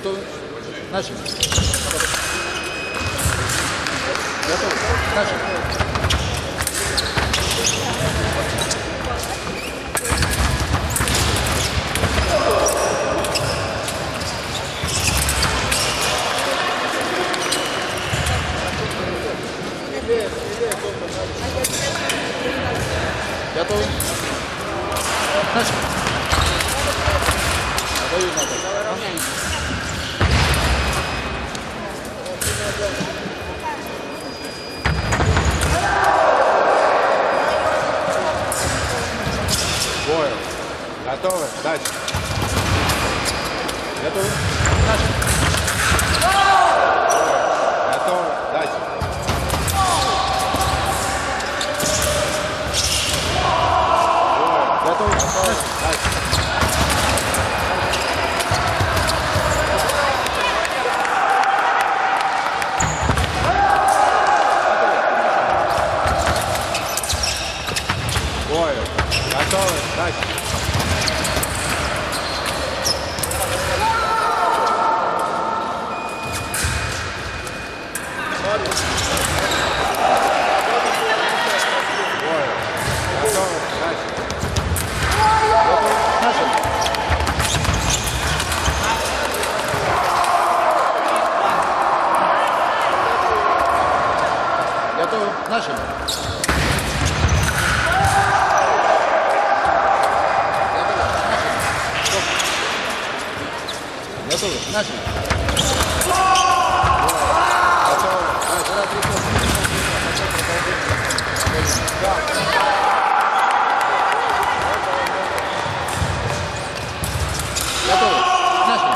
Готовы? Начали. Готовы? Начали. Готовы? Начали. Отдаю надо. Бойл. Готовы? Дальше. Готовы? Начали. Готовы? Дальше. Готовы? Дальше. Бойл. Готовы? Дальше. Бойл. Готовы? Дальше. Начали. Готовы? Начали. Готовы? Начали. Готовы? Начали.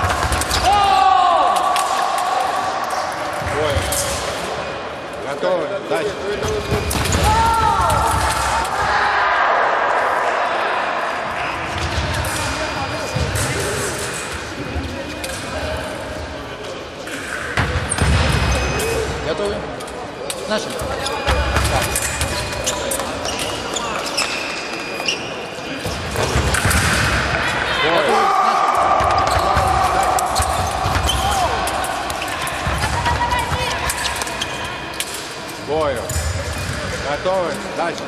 Бойл. Готовы? Дальше. Готовы? Начали. Бойл. Бойл. Готовы? Дальше.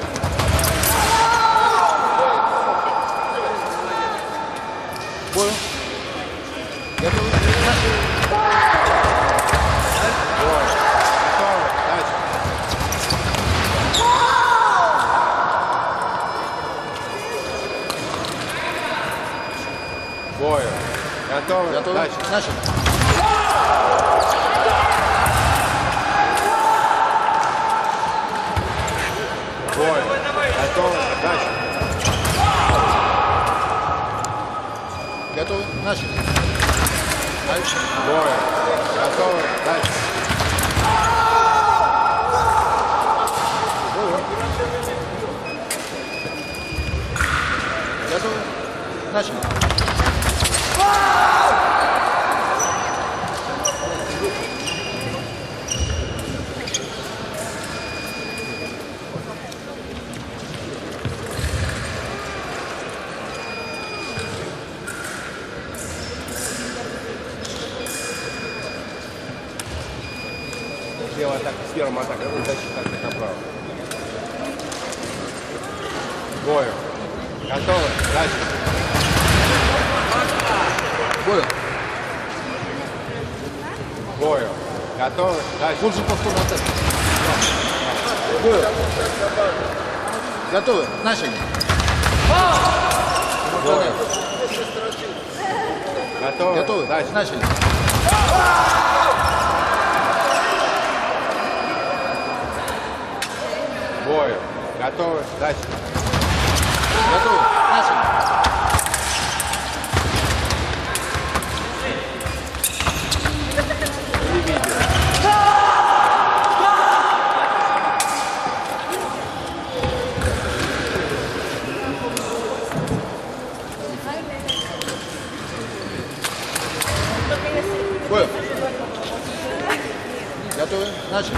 Бой. Готовы? Начали. Бойл. Готовы? Дальше. Бойл. Готовы? Готовы? Дальше. Начали. Бойл. Готовы? Дальше. Готовы? Начали. Дальше. Бойл. Готовы? Дальше. Готовы? Начали. Левая атака, с первым атакой, защита атака направо. Бойл. Готовы? Дальше. Бой. Бойл. Готовы? Дальше. Больше повторно атака. Бой. Готовы? Начали. Бойл. Готовы? Готовы? Дальше. Начали. Бойл. Готовы? Дальше. Готовы? Начали. Не видел. Бой. Готовы? Начали.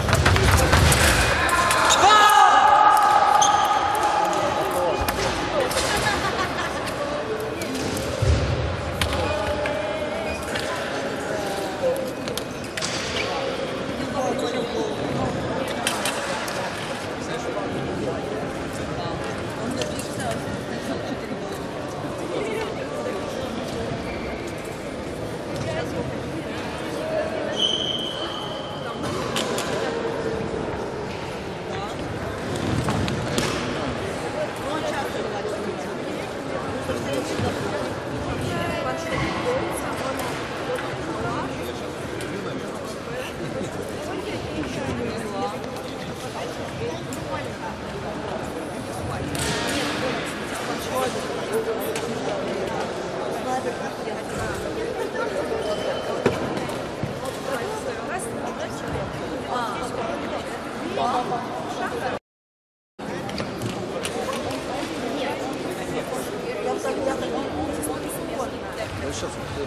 сейчас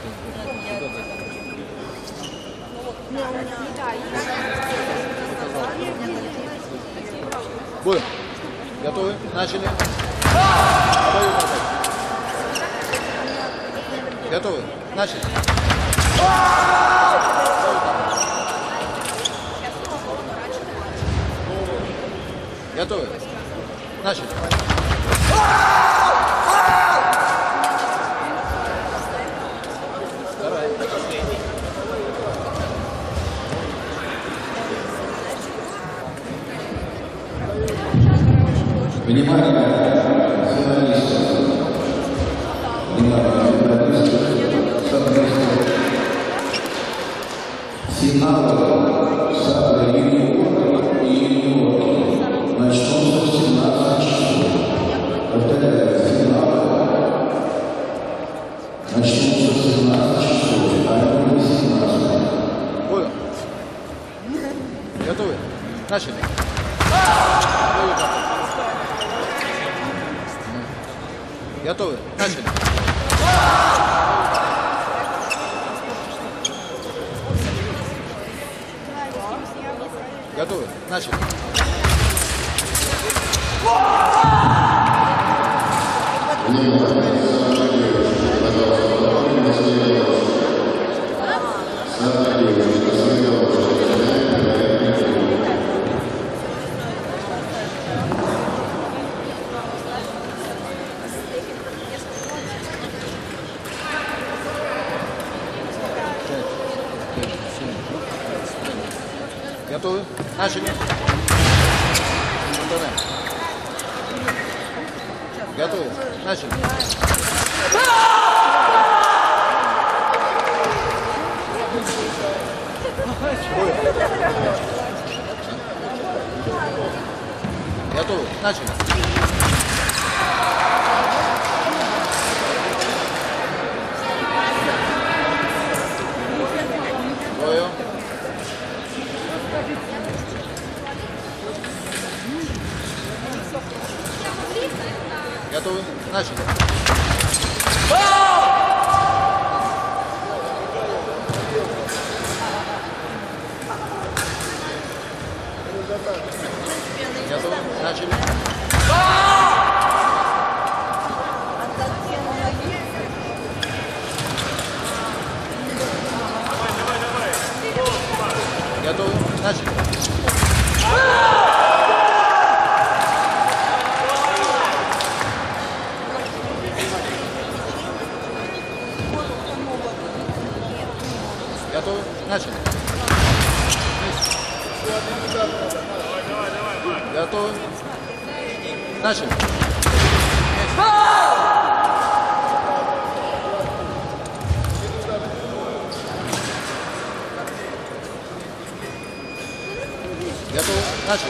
Будем. Готовы? Начали. Готовы? Начали. Готовы? Начали. Вторая. Внимание, журналисты. Внимание, журналисты. Финалы сада юниоров и юниорки начнутся в 17 часов. Повторяю, финалы начнутся в 17 часов, а не в 18. Понял. Готовы? Начали. Готовы? Начали. Готовы? Начали. Готовы? Начали. Готовы? Начали. Готовы? Начали. Бою. Готовы? Начали. Готовы? Начали. Готовы? Начали. Готовы? Начали. Готовы? Начали. Готовы? Начали.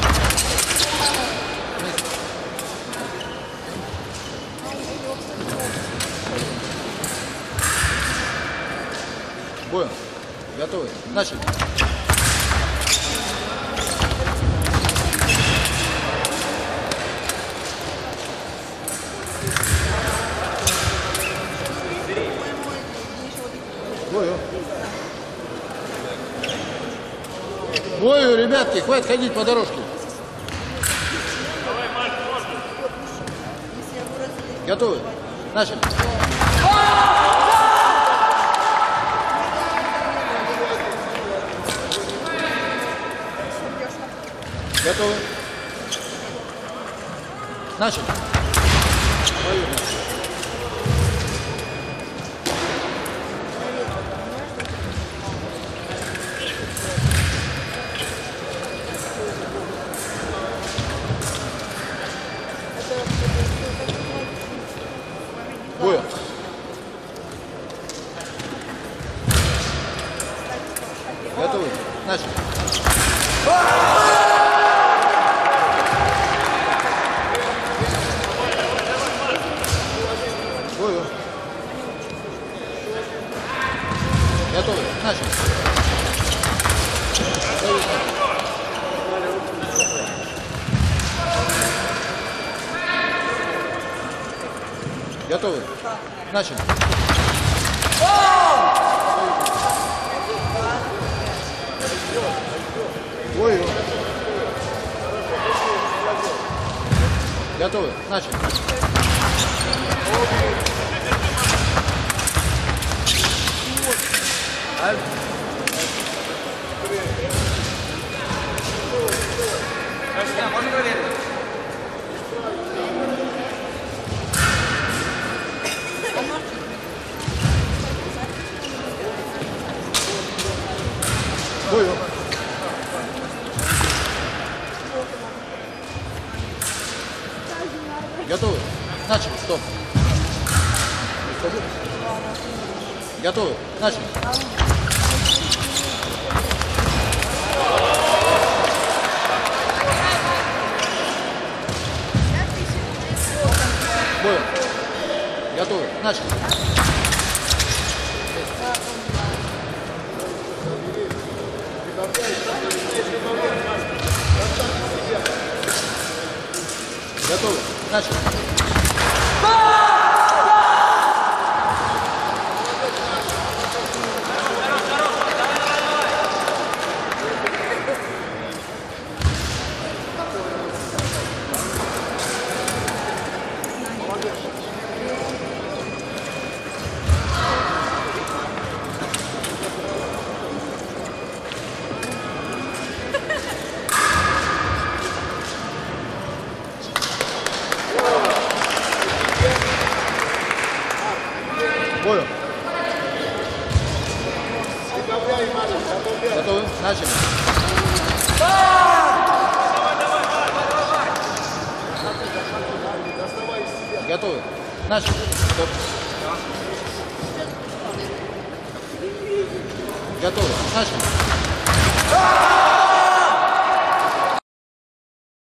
Боем. Готовы? Начали. Бою. Бою, ребятки, хватит ходить по дорожке. Готовы? Начали. Готовы? Начали. Бою. Бою. Готовы? Начали. Бою. Готовы? Начали. Бою. Готовы? Начали. Бой. Готовы. Начали. Бою. Готовы. Начали. Стоп. Готовы. Начали. Бой. Готовы. Начали. Готовы. Начали. Бою. Готовы? Начали. Готовы? Начали. Стоп. Готовы? Начали.